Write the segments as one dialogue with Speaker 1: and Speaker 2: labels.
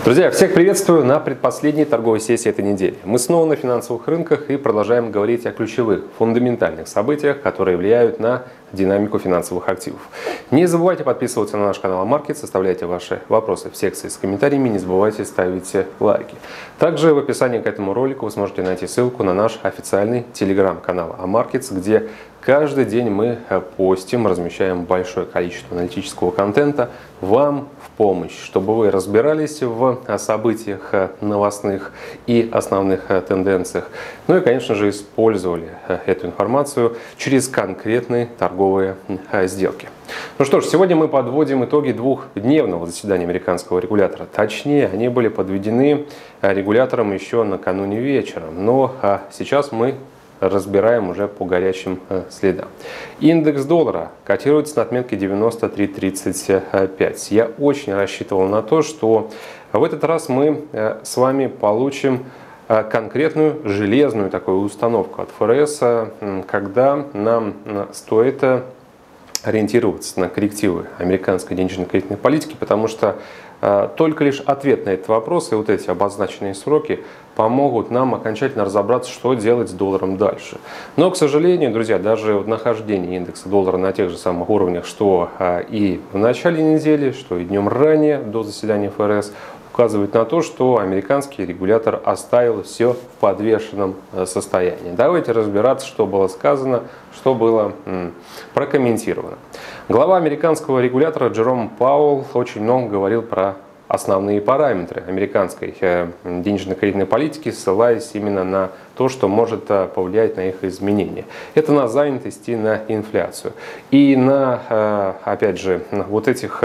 Speaker 1: Друзья, всех приветствую на предпоследней торговой сессии этой недели. Мы снова на финансовых рынках и продолжаем говорить о ключевых, фундаментальных событиях, которые влияют на динамику финансовых активов. Не забывайте подписываться на наш канал Амаркетс, оставляйте ваши вопросы в секции с комментариями, не забывайте ставить лайки. Также в описании к этому ролику вы сможете найти ссылку на наш официальный телеграм-канал Амаркетс, где каждый день мы постим, размещаем большое количество аналитического контента вам в помощь, чтобы вы разбирались в событиях новостных и основных тенденциях. Ну и, конечно же, использовали эту информацию через конкретные торговые сделки. Ну что ж, сегодня мы подводим итоги двухдневного заседания американского регулятора. Точнее, они были подведены регулятором еще накануне вечером. Но сейчас мы разбираем уже по горячим следам. Индекс доллара котируется на отметке 93.35. Я очень рассчитывал на то, что в этот раз мы с вами получим конкретную железную такую установку от ФРС, когда нам стоит ориентироваться на коррективы американской денежно-кредитной политики, потому что только лишь ответ на этот вопрос и вот эти обозначенные сроки помогут нам окончательно разобраться, что делать с долларом дальше. Но, к сожалению, друзья, даже в нахождении индекса доллара на тех же самых уровнях, что и в начале недели, что и днем ранее до заседания ФРС, указывает на то, что американский регулятор оставил все в подвешенном состоянии. Давайте разбираться, что было сказано, что было прокомментировано. Глава американского регулятора Джером Пауэлл очень много говорил про основные параметры американской денежно-кредитной политики, ссылаясь именно на то, что может повлиять на их изменения. Это на занятость и на инфляцию. И на, опять же, вот этих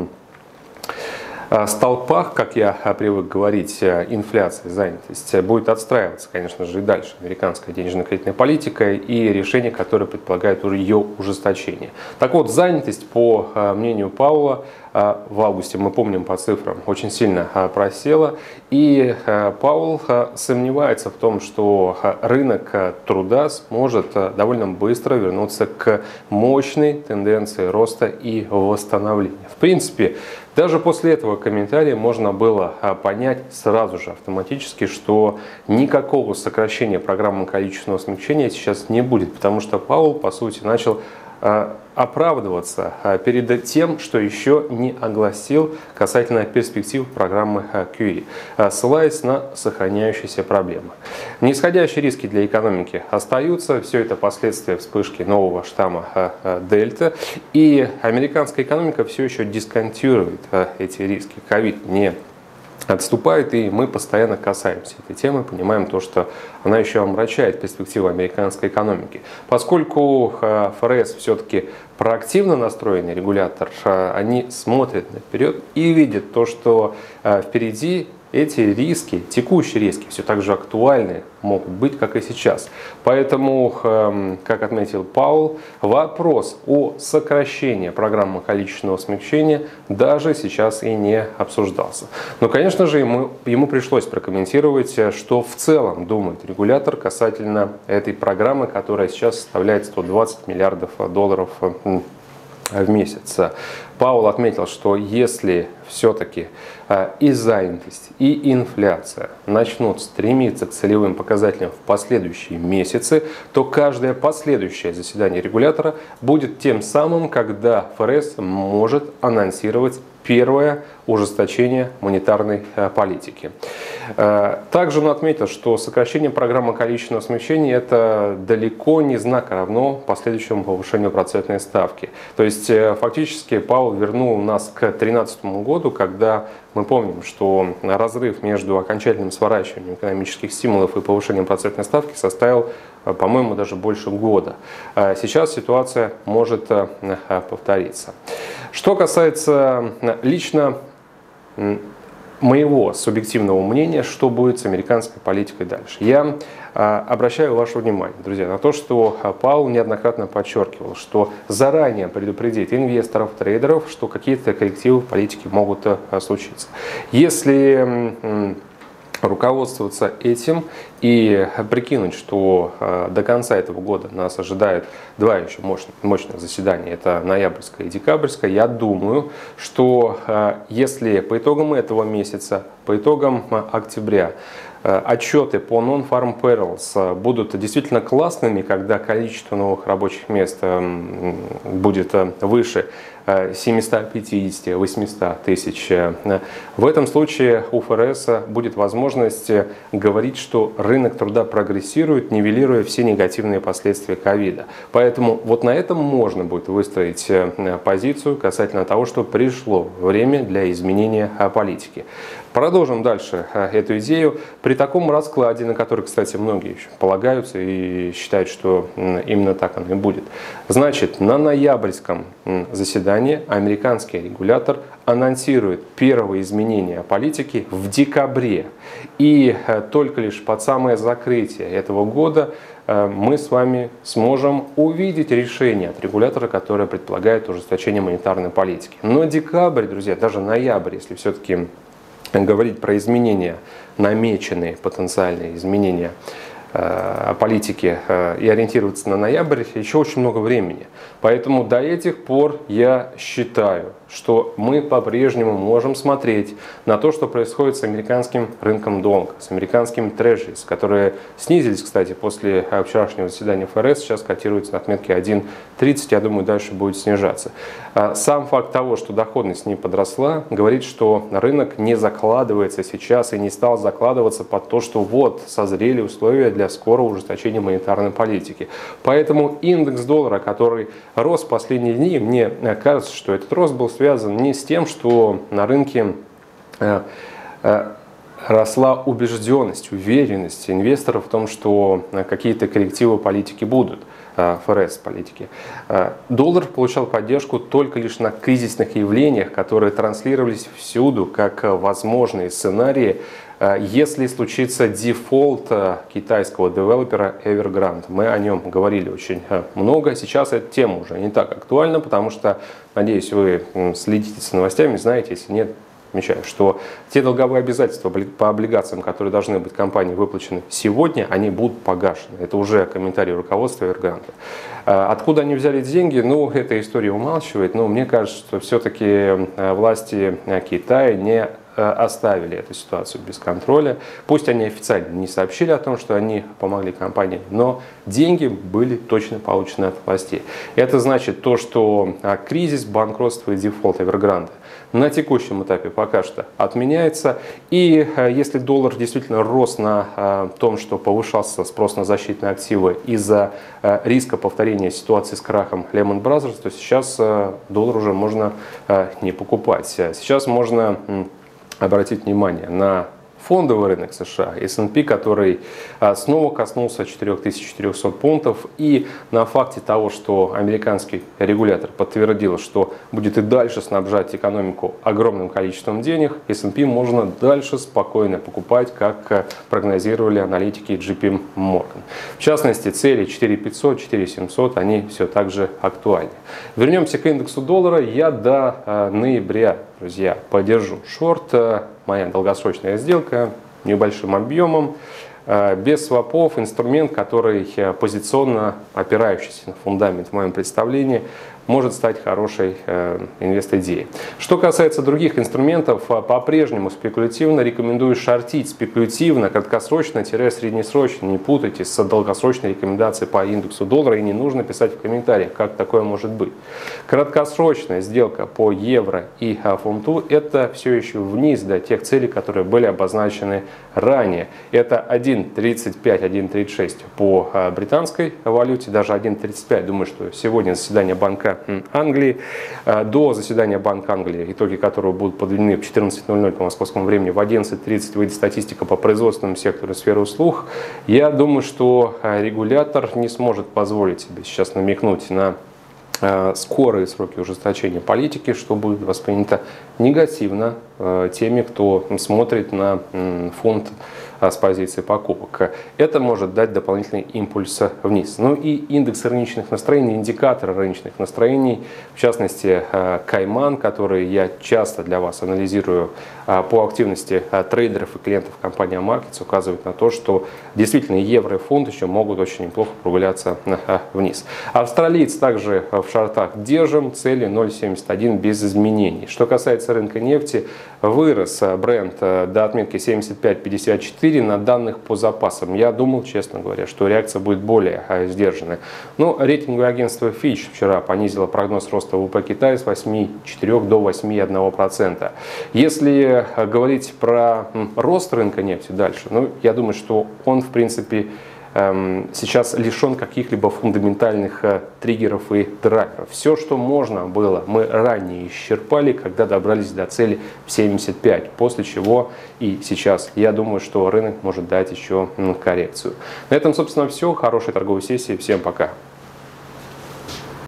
Speaker 1: столпах, как я привык говорить, инфляция, занятость, будет отстраиваться, конечно же, и дальше американская денежно-кредитная политика и решения, которые предполагают ее ужесточение. Так вот, занятость, по мнению Пауэлла, в августе, мы помним по цифрам, очень сильно просела. И Пауэлл сомневается в том, что рынок труда сможет довольно быстро вернуться к мощной тенденции роста и восстановления. В принципе, даже после этого комментария можно было понять сразу же автоматически, что никакого сокращения программы количественного смягчения сейчас не будет, потому что Пауэлл, по сути, начал оправдываться перед тем, что еще не огласил касательно перспектив программы QE, ссылаясь на сохраняющиеся проблемы. Нисходящие риски для экономики остаются, все это последствия вспышки нового штамма Дельта, и американская экономика все еще дисконтирует эти риски. ковид не отступает, и мы постоянно касаемся этой темы, понимаем то, что она еще омрачает перспективы американской экономики. Поскольку ФРС все-таки проактивно настроенный регулятор, они смотрят наперед и видят то, что впереди эти риски, текущие риски, все так же актуальны могут быть, как и сейчас. Поэтому, как отметил Пауэлл, вопрос о сокращении программы количественного смягчения даже сейчас и не обсуждался. Но, конечно же, ему пришлось прокомментировать, что в целом думает регулятор касательно этой программы, которая сейчас составляет 120 миллиардов долларов в месяц. Пауэлл отметил, что если все-таки и занятость, и инфляция начнут стремиться к целевым показателям в последующие месяцы, то каждое последующее заседание регулятора будет тем самым, когда ФРС может анонсировать первое ужесточение монетарной политики. Также он отметил, что сокращение программы количественного смягчения – это далеко не знак равно последующему повышению процентной ставки. То есть фактически Пауэлл вернул нас к 2013 году, когда мы помним, что разрыв между окончательным сворачиванием экономических стимулов и повышением процентной ставки составил, по-моему, даже больше года. Сейчас ситуация может повториться. Что касается лично моего субъективного мнения, что будет с американской политикой дальше. Я обращаю ваше внимание, друзья, на то, что Пауэлл неоднократно подчеркивал, что заранее предупредит инвесторов, трейдеров, что какие-то коррективы в политике могут случиться. Если руководствоваться этим и прикинуть, что до конца этого года нас ожидает два еще мощных заседания, это ноябрьское и декабрьское, я думаю, что если по итогам этого месяца, по итогам октября, отчеты по Non-Farm Payrolls будут действительно классными, когда количество новых рабочих мест будет выше 750-800 тысяч. В этом случае у ФРС будет возможность говорить, что рынок труда прогрессирует, нивелируя все негативные последствия ковида. Поэтому вот на этом можно будет выстроить позицию касательно того, что пришло время для изменения политики. Продолжим дальше эту идею. При таком раскладе, на который, кстати, многие еще полагаются и считают, что именно так оно и будет. Значит, на ноябрьском заседании американский регулятор анонсирует первые изменения политики в декабре. И только лишь под самое закрытие этого года мы с вами сможем увидеть решение от регулятора, которое предполагает ужесточение монетарной политики. Но декабрь, друзья, даже ноябрь, если все-таки говорить про изменения, намеченные потенциальные изменения политики и ориентироваться на ноябрь, еще очень много времени. Поэтому до этих пор я считаю, что мы по-прежнему можем смотреть на то, что происходит с американским рынком долга, с американскими трежерис, которые снизились, кстати, после вчерашнего заседания ФРС, сейчас котируются на отметке 1.30, я думаю, дальше будет снижаться. Сам факт того, что доходность не подросла, говорит, что рынок не закладывается сейчас и не стал закладываться под то, что вот созрели условия для скорого ужесточения монетарной политики. Поэтому индекс доллара, который рос в последние дни, мне кажется, что этот рост был связан не с тем, что на рынке росла убежденность, уверенность инвесторов в том, что какие-то коррективы политики будут, ФРС политики. Доллар получал поддержку только лишь на кризисных явлениях, которые транслировались всюду как возможные сценарии, если случится дефолт китайского девелопера Evergrande. Мы о нем говорили очень много. Сейчас эта тема уже не так актуальна, потому что, надеюсь, вы следите за новостями, знаете, если нет, отмечаю, что те долговые обязательства по облигациям, которые должны быть компании выплачены сегодня, они будут погашены. Это уже комментарий руководства Evergrande. Откуда они взяли деньги? Ну, эта история умалчивает, но мне кажется, что все-таки власти Китая не оставили эту ситуацию без контроля. Пусть они официально не сообщили о том, что они помогли компании, но деньги были точно получены от властей. Это значит то, что кризис, банкротство и дефолт Evergrande на текущем этапе пока что отменяется. И если доллар действительно рос на том, что повышался спрос на защитные активы из-за риска повторения ситуации с крахом Lehman Brothers, то сейчас доллар уже можно не покупать. Сейчас можно обратить внимание на фондовый рынок США, S&P, который снова коснулся 4400 пунктов, и на факте того, что американский регулятор подтвердил, что будет и дальше снабжать экономику огромным количеством денег, S&P можно дальше спокойно покупать, как прогнозировали аналитики JP Morgan. В частности, цели 4500, 4700, они все так же актуальны. Вернемся к индексу доллара. Я до ноября, друзья, подержу шорт. Моя долгосрочная сделка небольшим объемом, без свопов, инструмент, который позиционно опирающийся на фундамент в моем представлении, может стать хорошей инвест-идеей. Что касается других инструментов, по-прежнему спекулятивно рекомендую шортить спекулятивно, краткосрочно-среднесрочно. Не путайте с долгосрочной рекомендацией по индексу доллара, и не нужно писать в комментариях, как такое может быть. Краткосрочная сделка по евро и фунту – это все еще вниз до тех целей, которые были обозначены ранее. Это 1.35, 1.36 по британской валюте, даже 1.35. Думаю, что сегодня заседание Банка Англии, до заседания Банка Англии, итоги которого будут подведены в 14:00 по московскому времени, в 11:30 выйдет статистика по производственному сектору и сфере услуг. Я думаю, что регулятор не сможет позволить себе сейчас намекнуть на скорые сроки ужесточения политики, что будет воспринято негативно теми, кто смотрит на фонд с позиции покупок. Это может дать дополнительный импульс вниз. Ну и индекс рыночных настроений, индикаторы рыночных настроений, в частности Кайман, который я часто для вас анализирую по активности трейдеров и клиентов компании Markets, указывает на то, что действительно евро и фунт еще могут очень неплохо прогуляться вниз. Австралиец также в шортах держим, цели 0.71 без изменений. Что касается рынка нефти, вырос бренд до отметки 75.54 на данных по запасам. Я думал, честно говоря, что реакция будет более сдержанная. Но рейтинговое агентство Fitch вчера понизило прогноз роста ВВП Китая с 8,4 до 8,1%. Если говорить про рост рынка нефти дальше, я думаю, что он, в принципе, сейчас лишен каких-либо фундаментальных триггеров и драйверов. Все, что можно было, мы ранее исчерпали, когда добрались до цели в 75, после чего и сейчас я думаю, что рынок может дать еще коррекцию. На этом, собственно, все. Хорошей торговой сессии. Всем пока.